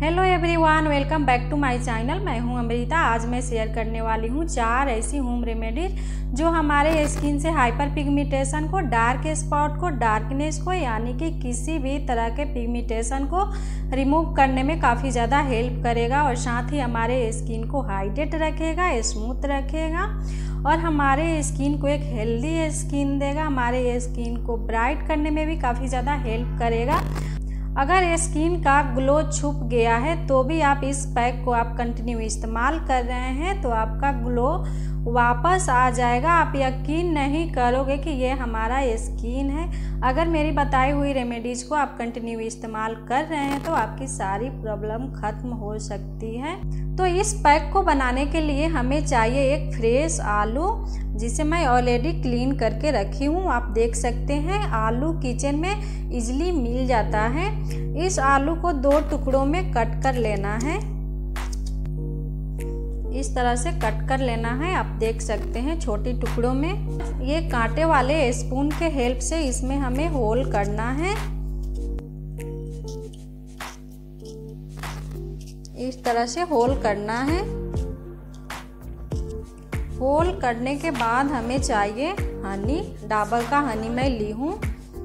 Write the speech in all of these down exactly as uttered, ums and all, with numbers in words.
Hello everyone, welcome back to my channel. मैं हूं अमृता। आज मैं शेयर करने वाली हूं चार ऐसी होम रेमेडीज जो हमारे स्किन से हाइपर पिगमेंटेशन को, डार्क स्पॉट को, डार्कनेस को यानी कि किसी भी तरह के पिगमेंटेशन को रिमूव करने में काफ़ी ज़्यादा हेल्प करेगा और साथ ही हमारे स्किन को हाइड्रेट रखेगा, स्मूथ रखेगा और हमारे स्किन को एक हेल्दी स्किन देगा। हमारे स्किन को ब्राइट करने में भी काफ़ी ज़्यादा हेल्प करेगा। अगर स्किन का ग्लो छुप गया है तो भी आप इस पैक को आप कंटिन्यू इस्तेमाल कर रहे हैं तो आपका ग्लो वापस आ जाएगा। आप यकीन नहीं करोगे कि ये हमारा स्किन है। अगर मेरी बताई हुई रेमेडीज़ को आप कंटिन्यू इस्तेमाल कर रहे हैं तो आपकी सारी प्रॉब्लम ख़त्म हो सकती है। तो इस पैक को बनाने के लिए हमें चाहिए एक फ्रेश आलू, जिसे मैं ऑलरेडी क्लीन करके रखी हूँ। आप देख सकते हैं आलू किचन में इजीली मिल जाता है। इस आलू को दो टुकड़ों में कट कर लेना है। इस तरह से कट कर लेना है। आप देख सकते हैं छोटे टुकड़ों में। ये कांटे वाले स्पून के हेल्प से इसमें हमें होल करना है। इस तरह से होल करना है। होल करने के बाद हमें चाहिए हनी। डाबर का हनी मैं ली हूँ।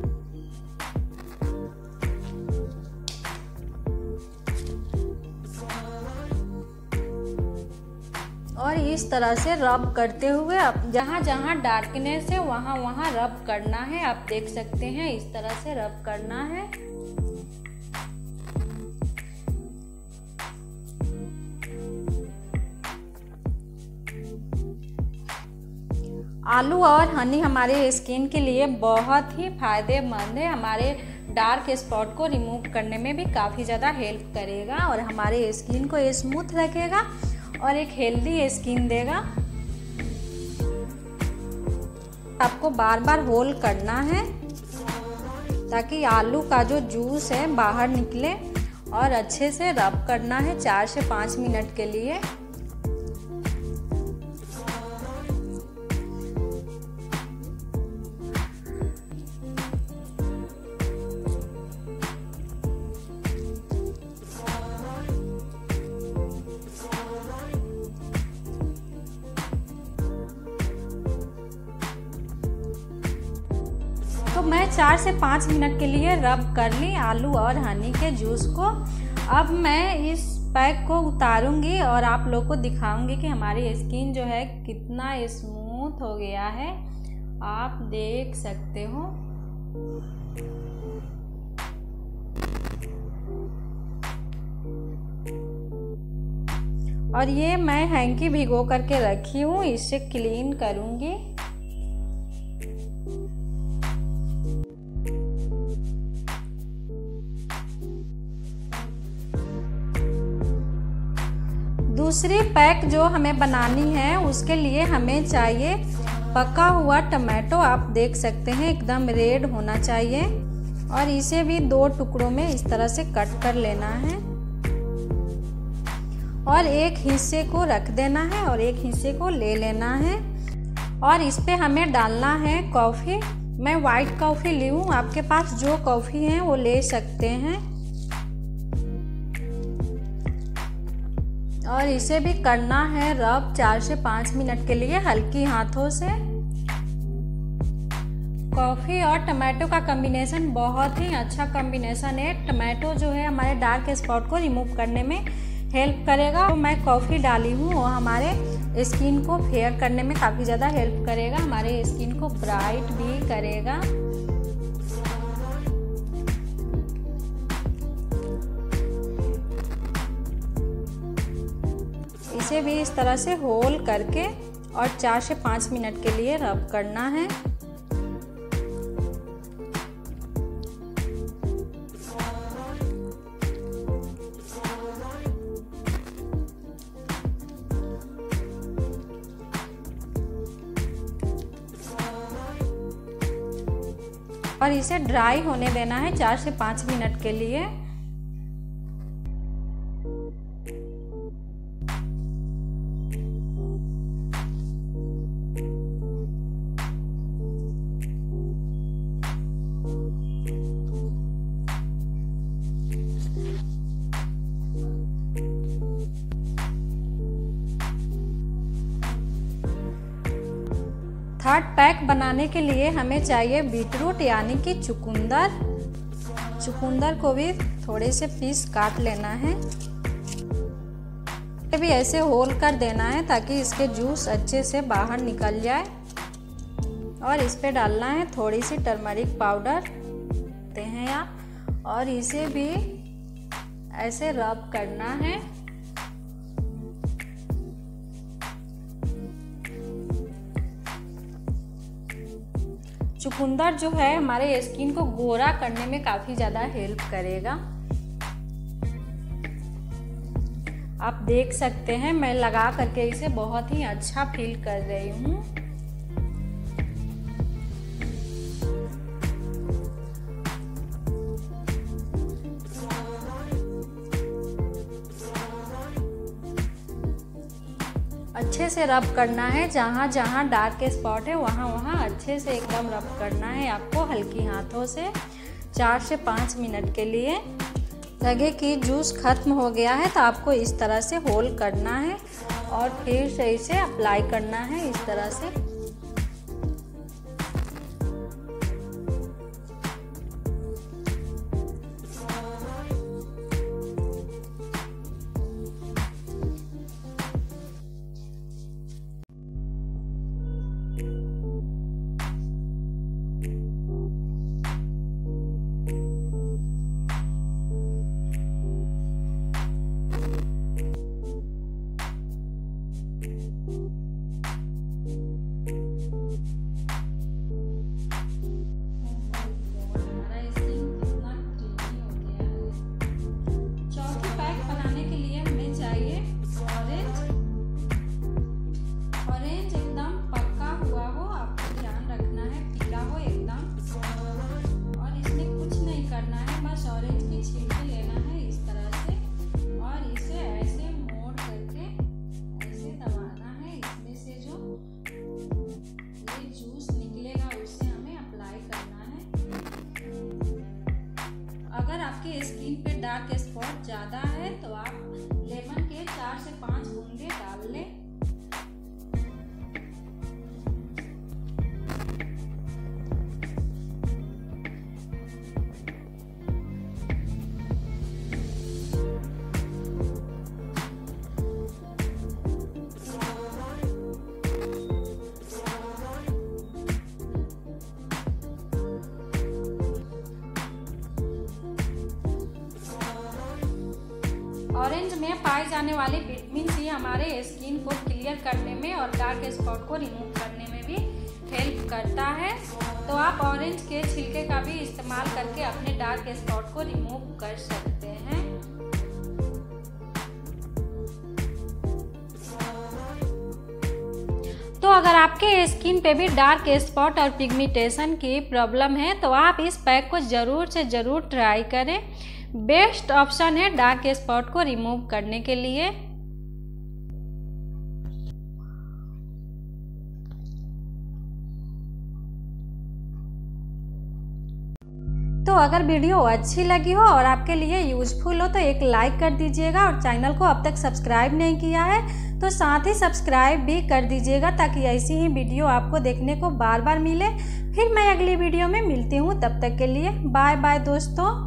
और इस तरह से रब करते हुए अब जहाँ जहाँ डार्कनेस है वहाँ वहाँ रब करना है। आप देख सकते हैं इस तरह से रब करना है। आलू और हनी हमारे स्किन के लिए बहुत ही फायदेमंद है। हमारे डार्क स्पॉट को रिमूव करने में भी काफ़ी ज़्यादा हेल्प करेगा और हमारे स्किन को स्मूथ रखेगा और एक हेल्दी स्किन देगा। आपको बार बार होल करना है ताकि आलू का जो जूस है बाहर निकले और अच्छे से रब करना है चार से पाँच मिनट के लिए। तो मैं चार से पाँच मिनट के लिए रब कर ली आलू और हनी के जूस को। अब मैं इस पैक को उतारूंगी और आप लोग को दिखाऊंगी कि हमारी स्किन जो है कितना स्मूथ हो गया है। आप देख सकते हो। और ये मैं हैंकी भिगो करके रखी हूँ, इससे क्लीन करूंगी। दूसरी पैक जो हमें बनानी है उसके लिए हमें चाहिए पका हुआ टमाटो। आप देख सकते हैं एकदम रेड होना चाहिए और इसे भी दो टुकड़ों में इस तरह से कट कर लेना है और एक हिस्से को रख देना है और एक हिस्से को ले लेना है। और इस पे हमें डालना है कॉफ़ी। मैं वाइट कॉफ़ी ली हूँ, आपके पास जो कॉफ़ी है वो ले सकते हैं। और इसे भी करना है रब चार से पाँच मिनट के लिए हल्की हाथों से। कॉफ़ी और टमाटो का कॉम्बिनेशन बहुत ही अच्छा कॉम्बिनेशन है। टमाटो जो है हमारे डार्क स्पॉट को रिमूव करने में हेल्प करेगा। तो मैं कॉफ़ी डाली हूँ और हमारे स्किन को फेयर करने में काफ़ी ज़्यादा हेल्प करेगा, हमारे स्किन को ब्राइट भी करेगा। इसे भी इस तरह से होल करके और चार से पाँच मिनट के लिए रब करना है। और इसे ड्राई होने देना है चार से पाँच मिनट के लिए। थर्ड पैक बनाने के लिए हमें चाहिए बीटरूट यानी कि चुकंदर। चुकंदर को भी थोड़े से पीस काट लेना है, ये भी ऐसे होल कर देना है ताकि इसके जूस अच्छे से बाहर निकल जाए। और इस पे डालना है थोड़ी सी टर्मरिक पाउडर देते हैं आप, और इसे भी ऐसे रब करना है। चुकंदर जो है हमारे स्किन को गोरा करने में काफ़ी ज़्यादा हेल्प करेगा। आप देख सकते हैं मैं लगा करके इसे बहुत ही अच्छा फील कर रही हूँ। अच्छे से रब करना है, जहाँ जहाँ डार्क स्पॉट है वहाँ वहाँ अच्छे से एकदम रब करना है आपको हल्की हाथों से चार से पाँच मिनट के लिए। लगे कि जूस खत्म हो गया है तो आपको इस तरह से होल करना है और फिर से इसे अप्लाई करना है इस तरह से। अगर आपके स्किन पे डार्क स्पॉट ज़्यादा है तो आप लेमन के चार से पाँच बूंदे डाल लें। ऑरेंज में पाए जाने वाली विटामिन सी हमारे स्किन को क्लियर करने में और डार्क स्पॉट को रिमूव करने में भी हेल्प करता है। तो आप ऑरेंज के छिलके का भी इस्तेमाल करके अपने डार्क स्पॉट को रिमूव कर सकते हैं। तो अगर आपके स्किन पे भी डार्क स्पॉट और पिगमेंटेशन की प्रॉब्लम है तो आप इस पैक को ज़रूर से ज़रूर ट्राई करें। बेस्ट ऑप्शन है डार्क स्पॉट को रिमूव करने के लिए। तो अगर वीडियो अच्छी लगी हो और आपके लिए यूजफुल हो तो एक लाइक कर दीजिएगा, और चैनल को अब तक सब्सक्राइब नहीं किया है तो साथ ही सब्सक्राइब भी कर दीजिएगा ताकि ऐसी ही वीडियो आपको देखने को बार बार मिले। फिर मैं अगली वीडियो में मिलती हूँ, तब तक के लिए बाय बाय दोस्तों।